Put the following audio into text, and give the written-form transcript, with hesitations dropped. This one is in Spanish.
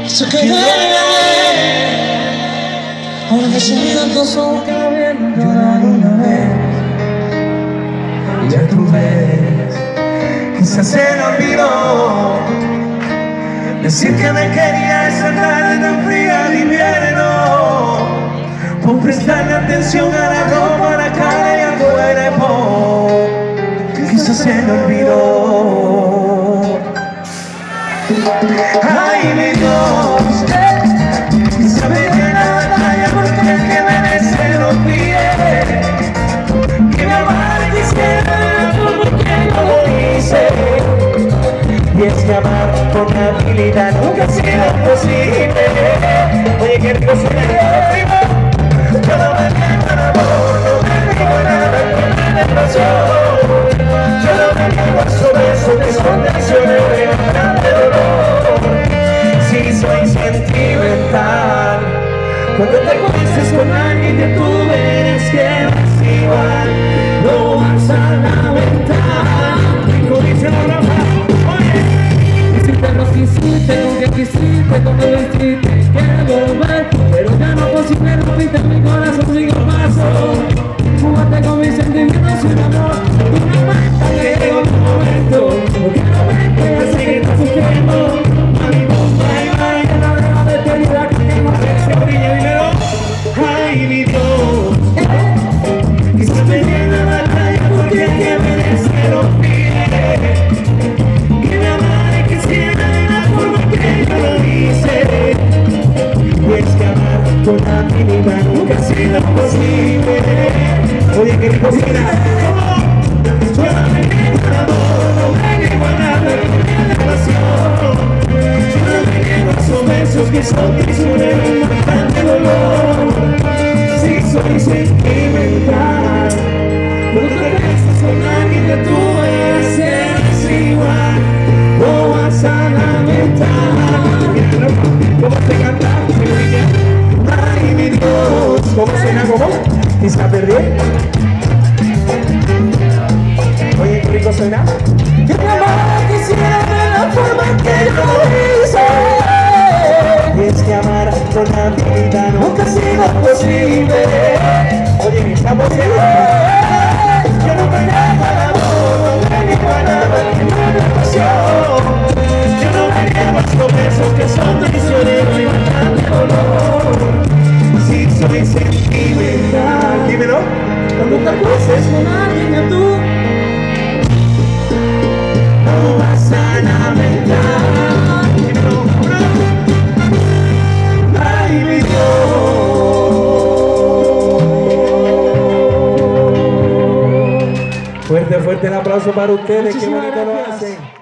Se quedaron ahora que son tantos ojos que no vienen llorar una vez. Ya tú ves, quizás se le olvidó decir que me quería esa tarde tan fría de invierno, por prestarle atención a la ropa, a la cara y al cuerpo. Quizás se le olvidó. Ay, mi Dios, quizás me dio la batalla porque el que merece lo pide. Que me amara y quisiera porque yo lo hice. Y es que amar con habilidad nunca ha sido posible. Oye, que rico suena el primo. Yo no me niego al amor, no me digo nada con la pasión. Yo no me niego a esos besos que son tensiones de bastante dolor. Si soy sentimental, cuando te acuestes con alguien que tú ves que no es igual, no vas a lamentar. Rico dice la raza. Hiciste lo que hiciste, con que quisiste, como lo hiciste, quiero volver, pero ya no posible, rompiste mi corazón sin un paso. Jugaste con mis sentimientos sin amor, tú no aguantas que llegó tu momento, porque no ves que ya sé que estás sufriendo. Mami, bye bye, ya no dejo de pedir la que tengo. A ver si brilla dinero. Ay, mi Dios, quizás me dé la batalla porque el que merece lo pide. Que me amara y quisiera de la forma que yo lo hice. Y es que amar con habilidad nunca ha sido posible. Oye, que rico suena. Yo no me niego al amor, no me niego a nada que me dé pasión. Yo no me niego a esos besos que son prisioneros de bastante dolor. Si soy sentimental, cuando te casas con alguien que tú eres, eres igual, no vas a lamentar. ¿Cómo se canta? Ay, mi Dios, ¿cómo suena? ¿Cómo? ¿Quizá perdí? Oye, ¿qué rico suena? Que mi amor quisiera de la forma que yo lo hice. Y es que amar con habilidad nunca ha sido posible. Oye, ¿está posible? Yo no me niego al amor, no me niego a nada que me dé pasión. Yo no me niego a estos besos que son traicioneros y bastante dolor. Si soy sentimental, dímelo. Cuando te acuestes con alguien que tú no vas a lamentar. Dímelo, ay, mi Dios. Fuerte, fuerte el aplauso para ustedes. Qué bonito lo hacen.